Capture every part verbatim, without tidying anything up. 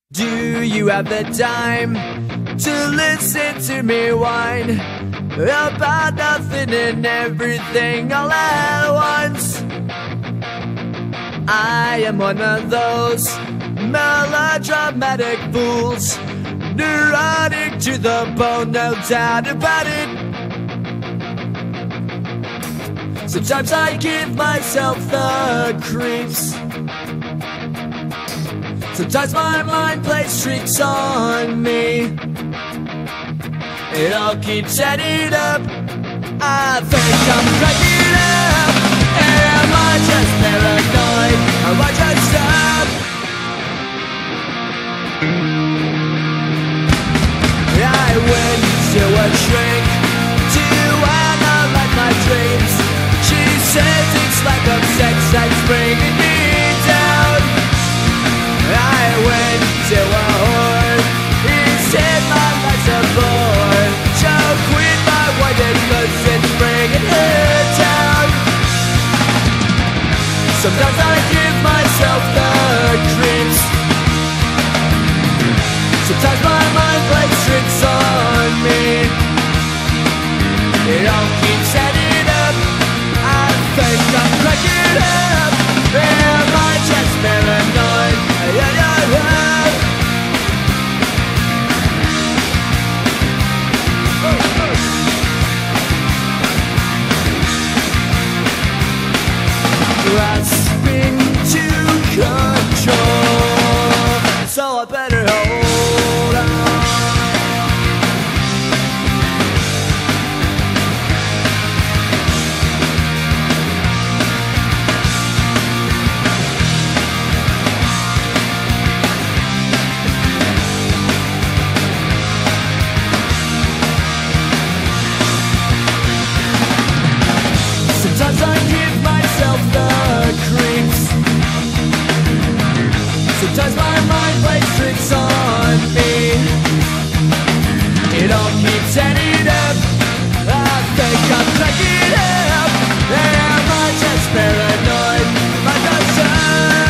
Do you have the time to listen to me whine about nothing and everything all at once? I am one of those melodramatic fools, neurotic to the bone, no doubt about it. Sometimes I give myself the creeps. Sometimes my mind plays tricks on me. It all keeps adding up. I think I'm cracking up. Am I just paranoid? Am I just up? I went to a shrink to analyze my dreams. She says it's lack of sex that's bringing me down. I went to a whore. He said my life's a bore. So quit my wife cause it's bringing her down. Sometimes I give myself the creeps. Sometimes my mind plays tricks on me. It all keeps adding up. I think I'm cracking up. Am I just paranoid? Yeah, yeah, yeah. Oh, oh. Grasping to control, so I better hold on. Sometimes I give myself the creeps. Sometimes my mind plays tricks on me. It all keeps adding up. I think I'm cracking up. Am I just paranoid? Am I just up?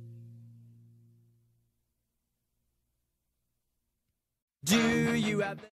Do you have